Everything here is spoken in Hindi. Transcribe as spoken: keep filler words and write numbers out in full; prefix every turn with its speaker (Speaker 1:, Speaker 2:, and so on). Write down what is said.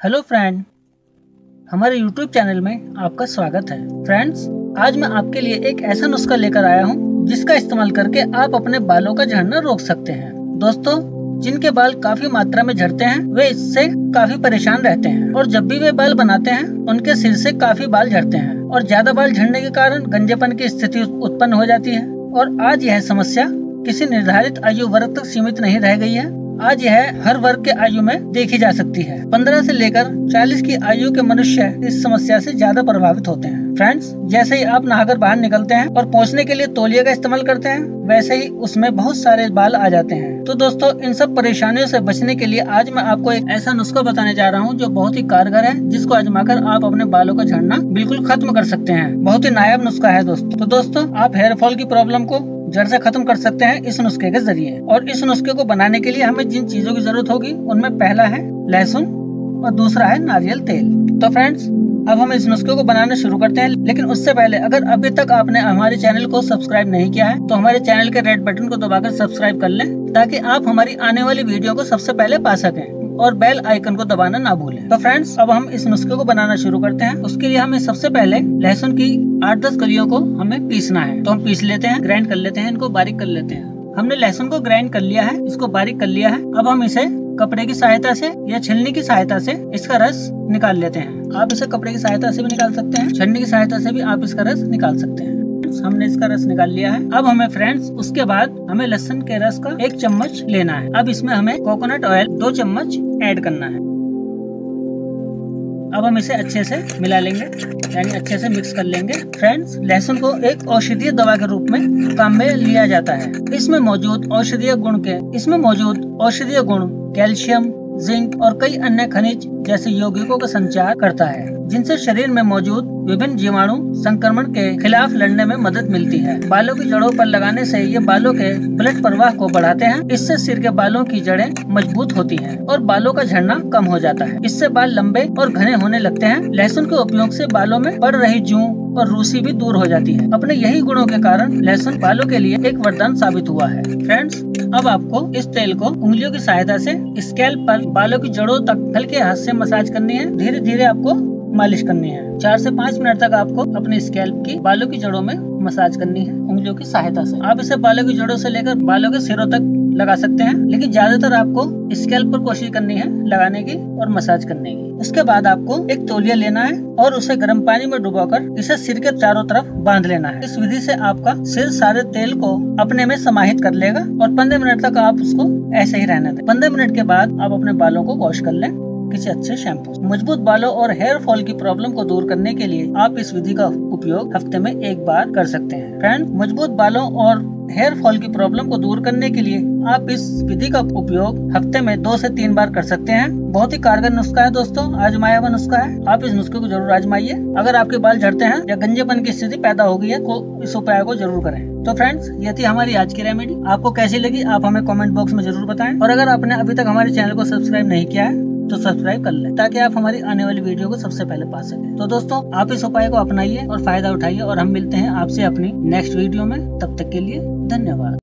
Speaker 1: हेलो फ्रेंड, हमारे यूट्यूब चैनल में आपका स्वागत है। फ्रेंड्स, आज मैं आपके लिए एक ऐसा नुस्खा लेकर आया हूँ जिसका इस्तेमाल करके आप अपने बालों का झड़ना रोक सकते हैं। दोस्तों, जिनके बाल काफी मात्रा में झड़ते हैं वे इससे काफी परेशान रहते हैं और जब भी वे बाल बनाते हैं उनके सिर से काफी बाल झड़ते हैं और ज्यादा बाल झड़ने के कारण गंजेपन की स्थिति उत्पन्न हो जाती है। और आज यह समस्या किसी निर्धारित आयु वर्ग तक सीमित नहीं रह गई है। आज यह हर वर्ग के आयु में देखी जा सकती है। पंद्रह से लेकर चालीस की आयु के मनुष्य इस समस्या से ज्यादा प्रभावित होते हैं। फ्रेंड्स, जैसे ही आप नहाकर बाहर निकलते हैं और पोंछने के लिए तौलिया का इस्तेमाल करते हैं, वैसे ही उसमें बहुत सारे बाल आ जाते हैं। तो दोस्तों, इन सब परेशानियों से बचने के लिए आज मैं आपको एक ऐसा नुस्खा बताने जा रहा हूँ जो बहुत ही कारगर है, जिसको आजमाकर आप अपने बालों का झड़ना बिल्कुल खत्म कर सकते हैं। बहुत ही नायाब नुस्खा है दोस्तों। तो दोस्तों, आप हेयर फॉल की प्रॉब्लम को जड़ से खत्म कर सकते हैं इस नुस्खे के जरिए। और इस नुस्खे को बनाने के लिए हमें जिन चीजों की जरूरत होगी उनमें पहला है लहसुन और दूसरा है नारियल तेल। तो फ्रेंड्स, अब हम इस नुस्खे को बनाना शुरू करते हैं। लेकिन उससे पहले अगर अभी तक आपने हमारे चैनल को सब्सक्राइब नहीं किया है तो हमारे चैनल के रेड बटन को दबाकर सब्सक्राइब कर लें, ताकि आप हमारी आने वाली वीडियो को सबसे पहले पा सकें और बेल आइकन को दबाना ना भूलें। तो फ्रेंड्स, अब हम इस नुस्खे को बनाना शुरू करते हैं। उसके लिए हमें सबसे पहले लहसुन की आठ दस कलियों को हमें पीसना है। तो हम पीस लेते हैं, ग्राइंड कर लेते हैं, इनको बारीक कर लेते हैं। हमने लहसुन को ग्राइंड कर लिया है, इसको बारीक कर लिया है। अब हम इसे कपड़े की सहायता से या छलनी की सहायता से इसका रस निकाल लेते हैं। आप इसे कपड़े की सहायता से भी निकाल सकते हैं, छलनी की सहायता से भी आप इसका रस निकाल सकते हैं। हमने इसका रस निकाल लिया है। अब हमें फ्रेंड्स उसके बाद हमें लहसुन के रस का एक चम्मच लेना है। अब इसमें हमें कोकोनट ऑयल दो चम्मच ऐड करना है। अब हम इसे अच्छे से मिला लेंगे, यानी अच्छे से मिक्स कर लेंगे। फ्रेंड्स, लहसुन को एक औषधीय दवा के रूप में काम में लिया जाता है। इसमें मौजूद औषधीय गुण के इसमें मौजूद औषधीय गुण कैल्शियम, जिंक और कई अन्य खनिज जैसे यौगिकों का संचार करता है, जिनसे शरीर में मौजूद विभिन्न जीवाणु संक्रमण के खिलाफ लड़ने में मदद मिलती है। बालों की जड़ों पर लगाने से ये बालों के ब्लड प्रवाह को बढ़ाते हैं। इससे सिर के बालों की जड़ें मजबूत होती हैं और बालों का झड़ना कम हो जाता है। इससे बाल लंबे और घने होने लगते हैं। लहसुन के उपयोग से बालों में पड़ रही जूं और रूसी भी दूर हो जाती है। अपने यही गुणों के कारण लहसुन बालों के लिए एक वरदान साबित हुआ है। फ्रेंड्स, अब आपको इस तेल को उंगलियों की सहायता से स्कैल्प पर बालों की जड़ों तक हल्के हाथ से मसाज करनी है। धीरे धीरे आपको मालिश करनी है। चार से पाँच मिनट तक आपको अपने स्कैल्प की बालों की जड़ों में मसाज करनी है उंगलियों की सहायता से। आप इसे बालों की जड़ों से लेकर बालों के सिरों तक लगा सकते हैं, लेकिन ज्यादातर आपको स्कैल्प पर कोशिश करनी है लगाने की और मसाज करने की। इसके बाद आपको एक तौलिया लेना है और उसे गर्म पानी में डुबोकर इसे सिर के चारों तरफ बांध लेना है। इस विधि से आपका सिर सारे तेल को अपने में समाहित कर लेगा और पंद्रह मिनट तक आप उसको ऐसे ही रहने दें। पंद्रह मिनट के बाद आप अपने बालों को वॉश कर लें किसी अच्छे शैम्पू। मजबूत बालों और हेयर फॉल की प्रॉब्लम को दूर करने के लिए आप इस विधि का उपयोग हफ्ते में एक बार कर सकते हैं। फ्रेंड, मजबूत बालों और हेयर फॉल की प्रॉब्लम को दूर करने के लिए आप इस विधि का उपयोग हफ्ते में दो से तीन बार कर सकते हैं। बहुत ही कारगर नुस्खा है दोस्तों, आजमाया हुआ नुस्खा है। आप इस नुस्खे को जरूर आजमाइए। अगर आपके बाल झड़ते हैं या गंजेपन की स्थिति पैदा हो गई है तो इस उपाय को जरूर करें। तो फ्रेंड्स, ये थी हमारी आज की रेमेडी। आपको कैसी लगी आप हमें कमेंट बॉक्स में जरूर बताएं। और अगर आपने अभी तक हमारे चैनल को सब्सक्राइब नहीं किया है तो सब्सक्राइब कर लें, ताकि आप हमारी आने वाली वीडियो को सबसे पहले पा सकें। तो दोस्तों, आप इस उपाय को अपनाइए और फायदा उठाइए और हम मिलते हैं आपसे अपनी नेक्स्ट वीडियो में। तब तक के लिए धन्यवाद।